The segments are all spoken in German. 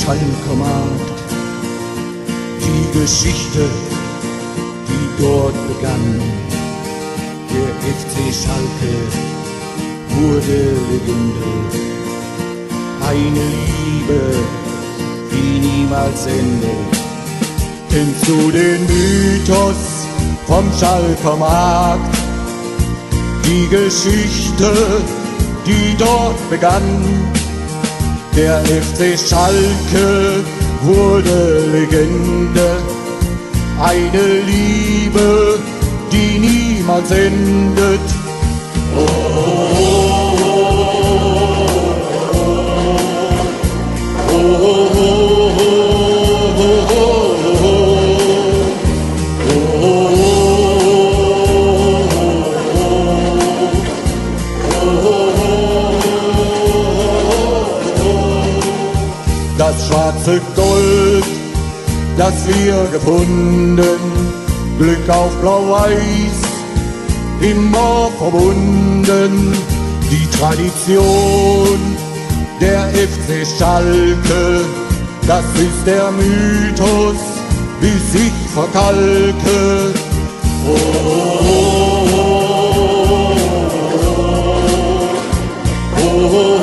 Schalke-Markt. Die Geschichte, die dort begann. Der FC Schalke wurde Legende. Eine Liebe, die niemals endet. Kennst du den Mythos vom Schalker Markt? Die Geschichte, die dort begann. Der FC Schalke wurde Legende. Eine Liebe, die niemals endet. Oh, oh, oh, oh, das schwarze Gold, das wir gefunden, Glück auf Blau-Weiß, immer verbunden. Die Tradition der FC Schalke, das ist der Mythos, bis ich verkalke. Oh, oh, oh, oh,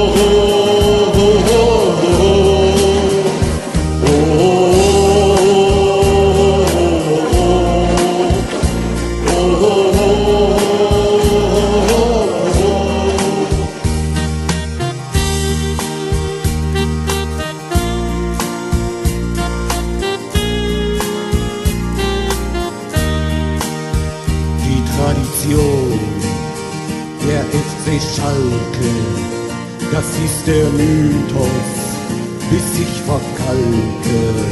Tradition, der FC Schalke, das ist der Mythos, bis ich verkalke.